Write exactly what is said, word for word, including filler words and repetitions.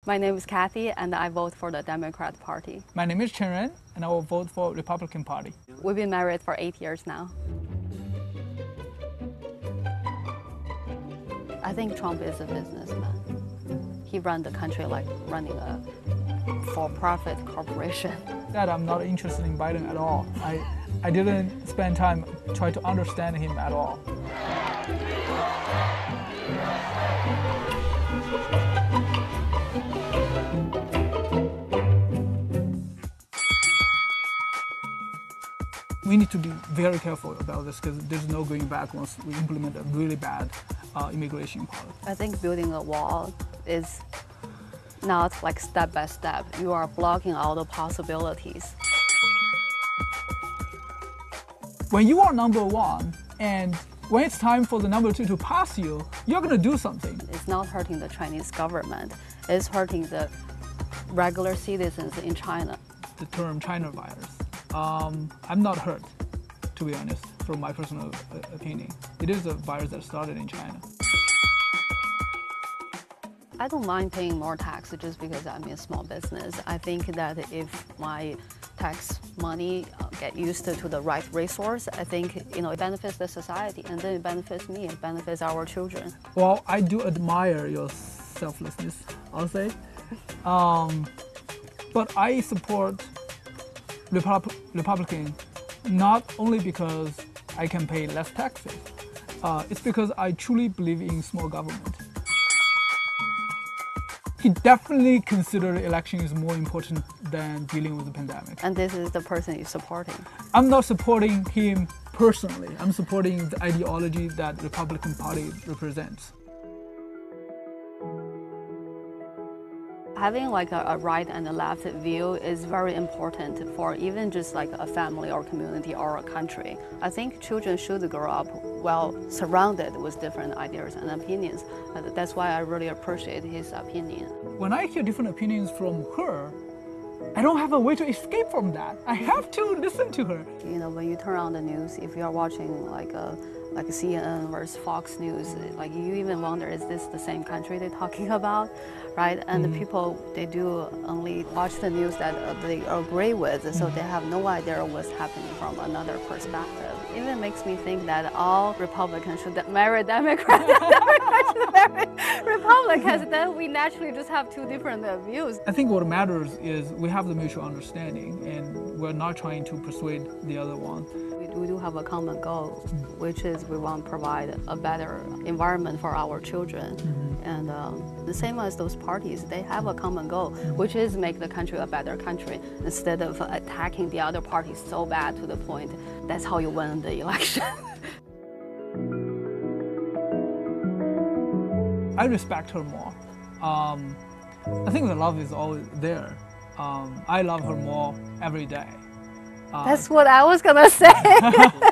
My name is Kathy, and I vote for the Democrat Party. My name is Chen Ren, and I will vote for Republican Party. We've been married for eight years now. I think Trump is a businessman. He runs the country like running a for-profit corporation. That I'm not interested in Biden at all. I, I didn't spend time trying to understand him at all. We need to be very careful about this because there's no going back once we implement a really bad uh, immigration policy. I think building a wall is not like step by step. You are blocking all the possibilities. When you are number one and when it's time for the number two to pass you, you're going to do something. It's not hurting the Chinese government. It's hurting the regular citizens in China. The term China virus. Um, I'm not hurt, to be honest, from my personal opinion. It is a virus that started in China. I don't mind paying more tax just because I'm in a small business. I think that if my tax money uh, get used to, to the right resource, I think you know it benefits the society, and then it benefits me, it benefits our children. Well, I do admire your selflessness, I'll say. Um, but I support Repub Republican not only because I can pay less taxes, uh, it's because I truly believe in small government. He definitely considered election is more important than dealing with the pandemic. And this is the person you're supporting. I'm not supporting him personally. I'm supporting the ideology that Republican Party represents. Having like a, a right and a left view is very important for even just like a family or community or a country. I think children should grow up well surrounded with different ideas and opinions. And that's why I really appreciate his opinion. When I hear different opinions from her, I don't have a way to escape from that. I have to listen to her. You know, when you turn on the news, if you're watching like a like C N N versus Fox News, like you even wonder, is this the same country they're talking about, right? And mm-hmm. the people, they do only watch the news that uh, they agree with, so mm-hmm. they have no idea what's happening from another perspective. It even makes me think that all Republicans should marry Democrats, Democrats should marry Republicans, then we naturally just have two different uh, views. I think what matters is we have the mutual understanding and we're not trying to persuade the other one. We do have a common goal, which is we want to provide a better environment for our children. Mm-hmm. And um, the same as those parties, they have a common goal, which is make the country a better country instead of attacking the other parties so bad to the point that's how you win the election. I respect her more. Um, I think the love is always there. Um, I love her more every day. Uh, That's what I was gonna say.